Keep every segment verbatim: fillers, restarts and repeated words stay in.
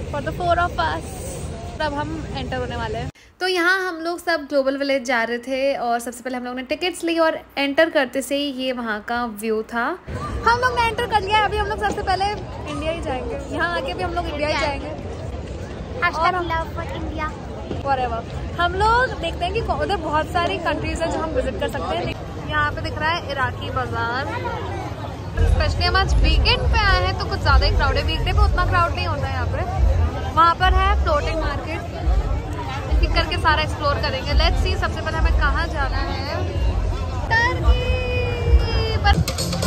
For the four of us. अब हम enter होने वाले हैं। तो यहाँ हम लोग सब ग्लोबल विलेज जा रहे थे और सबसे पहले हम लोग ने टिकट्स ली और एंटर करते से ही ये वहाँ का व्यू था। हम लोग ने एंटर कर लिया। अभी हम लोग सबसे पहले इंडिया ही जाएंगे। यहाँ आके भी हम लोग इंडिया ही जाएंगे। फॉरएवर। हम लोग देखते हैं कि उधर बहुत सारी कंट्रीज है जो हम विजिट कर सकते हैं। यहाँ पे दिख रहा है इराकी बाजार। स्पेशली हम आज वीकेंड पे आए हैं तो कुछ ज्यादा ही क्राउड है। वीकडे पे उतना क्राउड नहीं होता है यहाँ पे। वहाँ पर है फ्लोटिंग मार्केट। एक करके सारा एक्सप्लोर करेंगे। लेट्स सी सबसे पहले हमें कहाँ जाना है। टर्की पर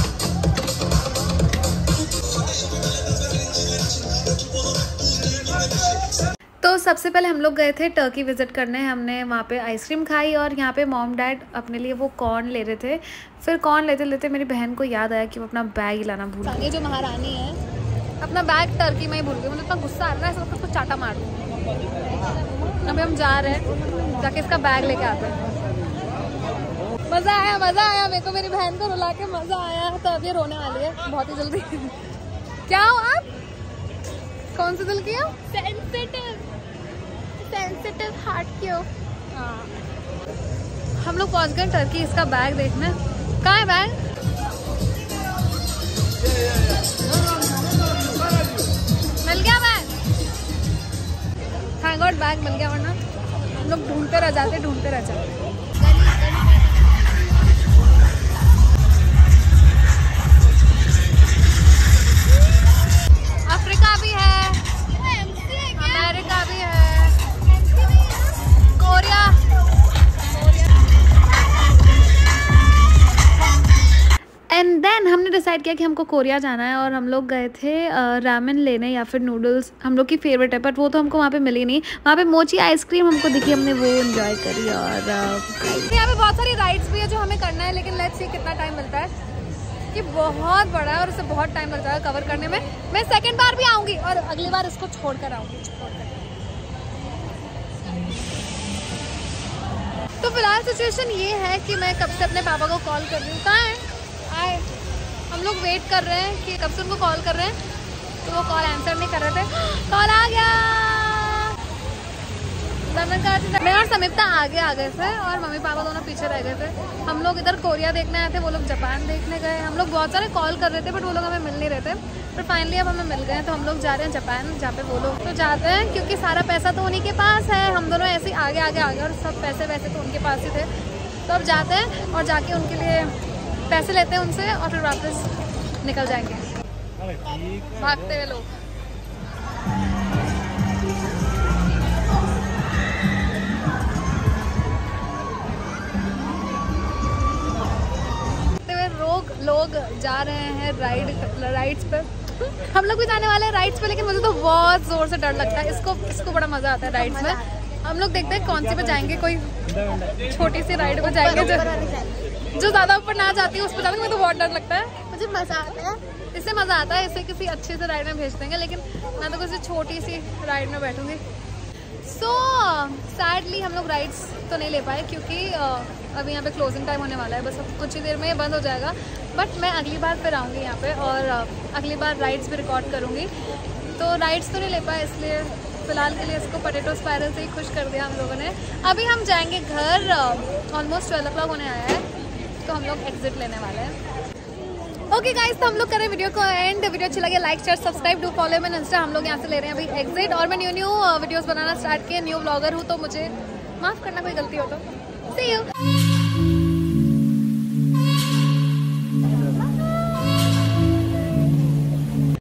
तो सबसे पहले हम लोग गए थे टर्की विजिट करने। हमने वहाँ पे आइसक्रीम खाई और यहाँ पे मॉम डैड अपने लिए वो कॉर्न ले रहे थे। फिर कॉर्न लेते लेते मेरी बहन को याद आया कि वो अपना बैग ही लाना भूल गई। ये जो महारानी है अपना बैग टर्की में ही भूल गई। मुझे इतना गुस्सा आ रहा है, इसको कुछ चाटा मार दूँ। अभी हम जा रहे हैं, जाके इसका बैग लेके आते हैं। मजा आया मजा आया मेरे को, मेरी बहन को रुला के मजा आया। तो अब ये रोने वाली है बहुत ही जल्दी। क्या हो आप? कौन सा दिल किया? सेंसिटिव सेंसिटिव हार्ट क्यों? हम लोग पहुंच गए टर्की। इसका बैग देखना। कहाँ है बैग? मिल गया बैग? थैंक गॉड बैग मिल गया, वरना हम लोग ढूंढते रह जाते ढूंढते रह जाते। अफ्रीका भी है, अमेरिका भी है, कोरिया। एंड देन हमने डिसाइड किया कि हमको कोरिया जाना है और हम लोग गए थे रामेन लेने या फिर नूडल्स। हम लोग की फेवरेट है बट वो तो हमको वहाँ पे मिली नहीं। वहाँ पे मोची आइसक्रीम हमको दिखी, हमने वो एंजॉय करी। और यहाँ पे बहुत सारी राइड्स भी है जो हमें करना है, लेकिन लेट्स सी कितना टाइम मिलता है। ये बहुत बड़ा है और इससे बहुत टाइम लग जाएगा कवर करने में। मैं सेकेंड बार भी आऊँगी और अगली बार इसको छोड़ कर आऊँगी। तो फिलहाल सिचुएशन ये है कि मैं कब से अपने पापा को कॉल कर रही हूँ। कहाँ है? आए। हम लोग वेट कर रहे हैं कि कब से उनको कॉल कर रहे हैं, तो वो कॉल आंसर नहीं कर रहे थे। कॉल आ गया। मैं और समीक्षा आगे आ गए थे और मम्मी पापा दोनों पीछे रह गए थे। हम लोग इधर कोरिया देखने आए थे, वो लोग जापान देखने गए। हम लोग बहुत सारे कॉल कर रहे थे बट वो लोग हमें मिल नहीं रहे थे। पर फाइनली अब हमें मिल गए। तो हम लोग जा रहे हैं जापान, जहाँ पे वो लोग तो जाते हैं क्योंकि सारा पैसा तो उन्हीं के पास है। हम दोनों ऐसे ही आगे आगे आगे और सब पैसे वैसे तो उनके पास ही थे। तो अब जाते हैं और जाके उनके लिए पैसे लेते हैं उनसे और फिर वापस निकल जाएंगे भागते हुए लोग। लोग लोग जा रहे हैं राइड राइड्स पे। हम लोग भी जाने वाले हैं राइड्स पे, लेकिन मुझे तो बहुत जोर से डर लगता है। इसको इसको बड़ा मजा आता है राइड्स में। हम लोग देखते हैं कौन सी पे जाएंगे। कोई छोटी सी राइड पे जाएंगे जो जो ज्यादा ऊपर ना जाती है उस पर जाने में तो बहुत डर लगता है। मुझे मजा आता है, इससे मजा आता है। इससे किसी अच्छे से राइड में भेज देंगे, लेकिन मैं तो किसी छोटी सी राइड में बैठूंगी। सो सैडली हम लोग राइड्स तो नहीं ले पाए क्योंकि uh, अभी यहाँ पे क्लोजिंग टाइम होने वाला है। बस अब कुछ ही देर में ये बंद हो जाएगा। बट मैं अगली बार फिर आऊँगी यहाँ पे और uh, अगली बार राइड्स भी रिकॉर्ड करूँगी। तो राइड्स तो नहीं ले पाए, इसलिए फ़िलहाल के लिए इसको पोटैटो स्पाइरल से ही खुश कर दिया हम लोगों ने। अभी हम जाएंगे घर। ऑलमोस्ट ट्वेल्व ओ क्लॉक होने आया है तो हम लोग एग्जिट लेने वाले हैं। ओके गाइस, तो हम लोग करें वीडियो को एंड। वीडियो अच्छी लगे like share subscribe do follow मैं इंस्टा। हम लोग यहाँ से ले रहे हैं अभी एग्जिट और मैं न्यू न्यू वीडियोस बनाना स्टार्ट किए। न्यू ब्लॉगर हूँ तो मुझे माफ़ करना कोई गलती हो तो। See you.